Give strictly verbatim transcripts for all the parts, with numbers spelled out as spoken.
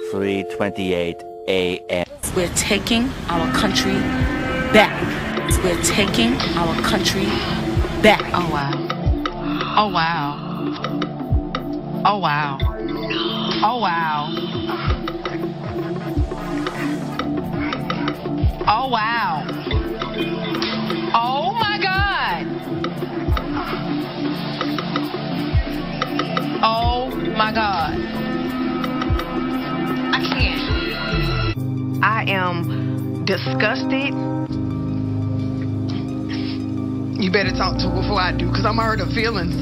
three twenty-eight a m We're taking our country back. We're taking our country back. Oh, wow. Oh, wow. Oh, wow. Oh, wow. Oh, wow. Oh, my God. Oh, my God. I can't. I am disgusted. You better talk to her before I do, because I'm hurt her feelings.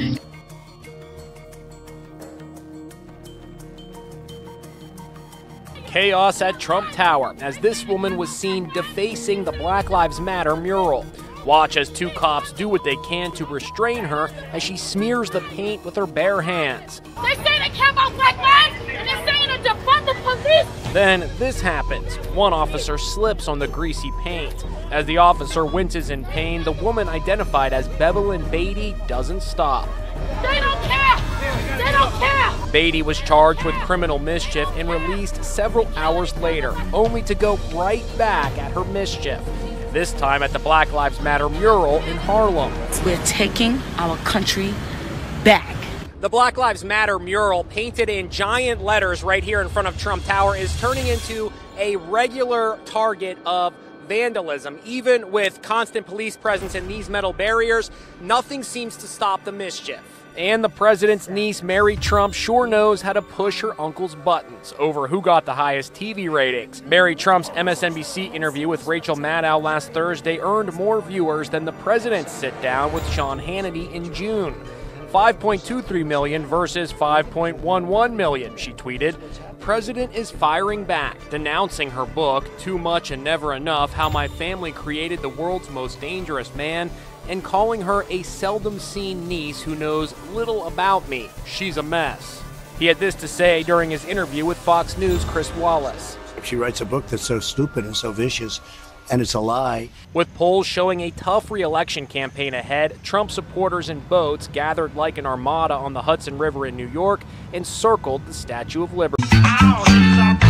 Chaos at Trump Tower as this woman was seen defacing the Black Lives Matter mural. Watch as two cops do what they can to restrain her as she smears the paint with her bare hands. They say they care about black lives, and they're saying to defund the police. Then this happens. One officer slips on the greasy paint. As the officer winces in pain, the woman identified as Bevelyn Beatty doesn't stop. They don't care. They don't care. Beatty was charged with criminal mischief and released several hours later, only to go right back at her mischief. This time at the Black Lives Matter mural in Harlem. We're taking our country back. The Black Lives Matter mural, painted in giant letters right here in front of Trump Tower, is turning into a regular target of vandalism. Even with constant police presence and these metal barriers, nothing seems to stop the mischief. And the president's niece, Mary Trump, sure knows how to push her uncle's buttons over who got the highest T V ratings. Mary Trump's M S N B C interview with Rachel Maddow last Thursday earned more viewers than the president's sit-down with Sean Hannity in June. five point two three million versus five point one one million, she tweeted. President is firing back, denouncing her book, Too Much and Never Enough, How My Family Created the World's Most Dangerous Man, and calling her a seldom-seen niece who knows little about me. She's a mess. He had this to say during his interview with Fox News' Chris Wallace. She writes a book that's so stupid and so vicious, and it's a lie. With polls showing a tough re-election campaign ahead, Trump supporters in boats gathered like an armada on the Hudson River in New York and circled the Statue of Liberty.